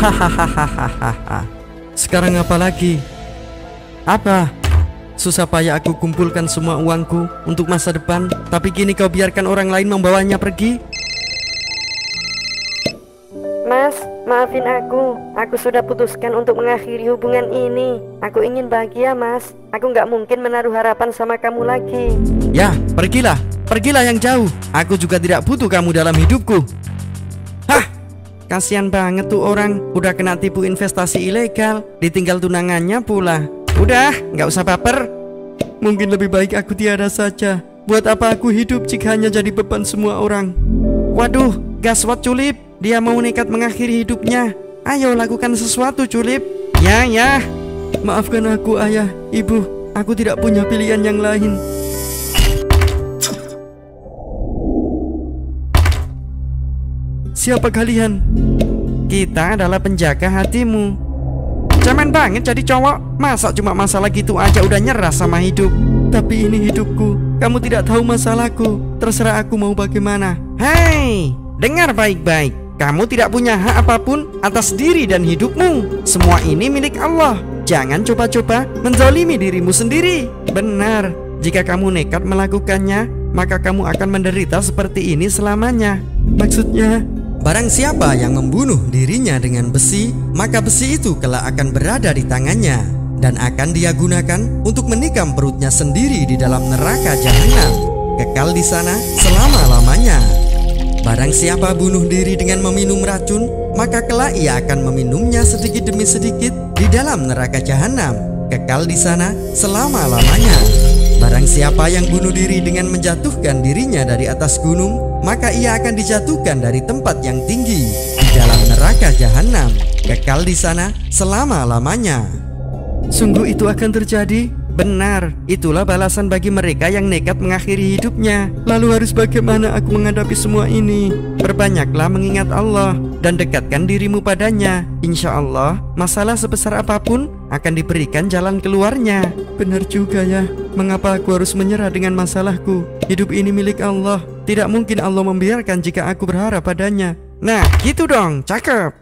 Hahaha. Sekarang apa lagi? Apa? Susah payah aku kumpulkan semua uangku untuk masa depan, tapi kini kau biarkan orang lain membawanya pergi? Mas, maafin aku. Aku sudah putuskan untuk mengakhiri hubungan ini. Aku ingin bahagia, Mas. Aku nggak mungkin menaruh harapan sama kamu lagi. Ya, pergilah. Pergilah yang jauh. Aku juga tidak butuh kamu dalam hidupku. Hah, kasihan banget tuh orang. Udah kena tipu investasi ilegal, ditinggal tunangannya pula. Udah, nggak usah baper. Mungkin lebih baik aku tiada saja. Buat apa aku hidup jika hanya jadi beban semua orang? Waduh, gaswat Culip. Dia mau nekat mengakhiri hidupnya. Ayo lakukan sesuatu, Culip. Ya, ya. Maafkan aku, ayah, ibu. Aku tidak punya pilihan yang lain. Siapa kalian? Kita adalah penjaga hatimu. Cemen banget jadi cowok. Masa cuma masalah gitu aja udah nyerah sama hidup? Tapi ini hidupku. Kamu tidak tahu masalahku. Terserah aku mau bagaimana. Hei, dengar baik-baik. Kamu tidak punya hak apapun atas diri dan hidupmu. Semua ini milik Allah. Jangan coba-coba menzalimi dirimu sendiri. Benar, jika kamu nekat melakukannya, maka kamu akan menderita seperti ini selamanya. Maksudnya, barang siapa yang membunuh dirinya dengan besi, maka besi itu kelak akan berada di tangannya dan akan dia gunakan untuk menikam perutnya sendiri di dalam neraka jahanam, kekal di sana selama-lamanya. Barang siapa bunuh diri dengan meminum racun, maka kelak ia akan meminumnya sedikit demi sedikit di dalam neraka jahanam, kekal di sana selama-lamanya. Barang siapa yang bunuh diri dengan menjatuhkan dirinya dari atas gunung, maka ia akan dijatuhkan dari tempat yang tinggi di dalam neraka jahanam, kekal di sana selama-lamanya. Sungguh itu akan terjadi? Benar, itulah balasan bagi mereka yang nekat mengakhiri hidupnya. Lalu harus bagaimana aku menghadapi semua ini? Perbanyaklah mengingat Allah dan dekatkan dirimu padanya. Insya Allah, masalah sebesar apapun akan diberikan jalan keluarnya. Benar juga ya, mengapa aku harus menyerah dengan masalahku? Hidup ini milik Allah. Tidak mungkin Allah membiarkan jika aku berharap padanya. Nah, gitu dong, cakep.